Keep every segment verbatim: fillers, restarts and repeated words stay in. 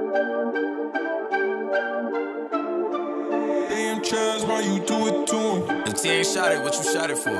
Damn, Chaz, why you do it to him? If T ain't shot it, what you shot it for?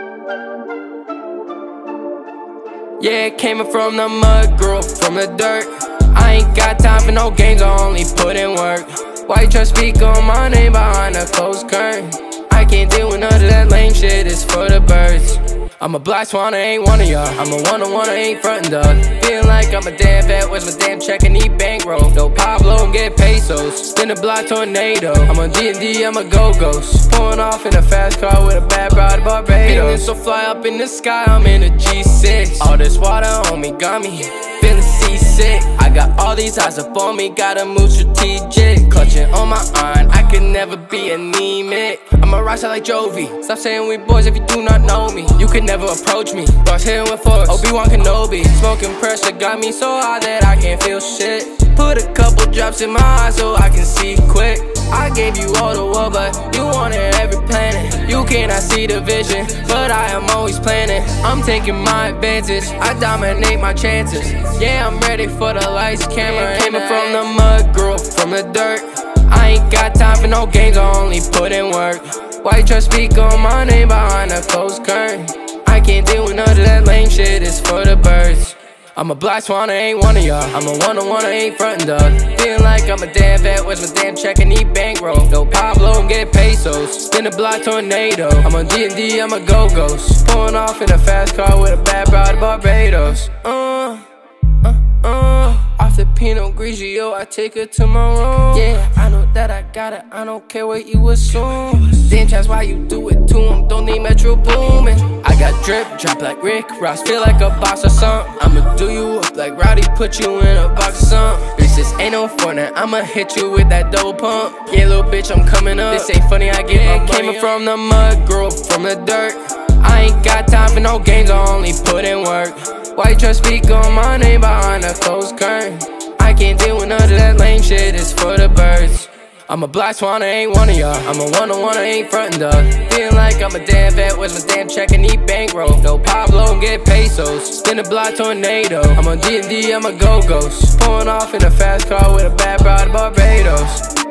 Yeah, came from the mud, grew up from the dirt. I ain't got time for no games, I only put in work. Why you try to speak on my name behind a closed curtain? I can't deal with none of that lame shit, it's for the birds. I'm a black swan, I ain't one of y'all. I'm a one-on-one, I ain't frontin' dog. Feeling like I'm a damn vet, where's my damn check and need bankroll? No Pablo, I'm getting pesos. Spin a block tornado. I'm a D and D, I'm a go-ghost. Pulling off in a fast car with a bad bride Barbados. Feeling so fly up in the sky, I'm in a G six. All this water on me got me feeling seasick. I got all these eyes up on me, gotta move strategic. Clutching on my iron, I could never be anemic. I'm a rockstar like Jovi. Stop saying we boys if you do not know me. You could never approach me. Boss hitting with force, Obi-Wan Kenobi. Smoking pressure got me so high that I can't feel shit. Put a couple drops in my eyes so I can see quick. I gave you all the world, but you wanted every planet. You cannot see the vision, but I am always planning. I'm taking my advantage, I dominate my chances. Yeah, I'm ready for the lights, camera. Came from the mud, grew up from the dirt. I ain't got time for no games, I only put in work. Why you try to speak on my name behind a closed curtain? I can't deal with none of that lame shit, it's for the birds. I'm a black swan, I ain't one of y'all. I'm a one-on-one, I ain't frontin' dog. Feeling like I'm a damn vet, where's my damn check and need bankroll? No Pablo, I'm getting pesos. Spin a block tornado. I'm a D and D, I'm a go-ghost. Pulling off in a fast car with a bad bride Barbados. Uh, uh, uh. Off the Pinot Grigio, I take her to my room. Yeah, I know that I got it, I don't care what you assume. Damn, Chaz, why you do it to him? Don't need Metro Boomin'. I got drip, drop like Rick Ross, feel like a boss or something. I'ma do you up like Rowdy, put you in a box or something. Bitch, this ain't no Fortnite, I'ma hit you with that double pump. Yeah, little bitch, I'm coming up. This ain't funny, I get my money. Came from the mud, grew up from the dirt. I ain't got time for no games, I only put in work. Why you try to speak on my name behind a closed curtain? I can't deal with none of that lame shit, it's for the birds. I'm a black swan, I ain't one of y'all. I'm a one-on-one, I ain't frontin' dog. Feeling like I'm a damn vet, where's my damn check and need bankroll? No Pablo, I'm getting pesos. Spin a block tornado. I'm a D and D, I'm a go-ghost. Pulling off in a fast car with a bad bride Barbados.